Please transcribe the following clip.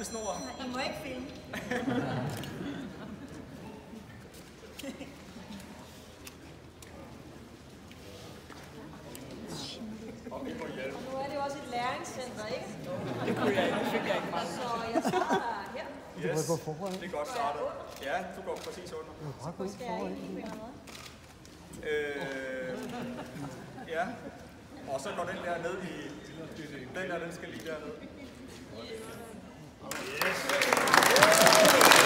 med snor. I må ikke filme. Og nu er det jo også et læringscenter, ikke? Det kunne jeg ikke. Det fik jeg ikke meget. Så jeg starter her. Yes, det er godt startet. Ja, du går præcis under. Skal jeg ikke lige på noget? Ja, og så går den der ned i... Den der, den skal lige derned. Yes!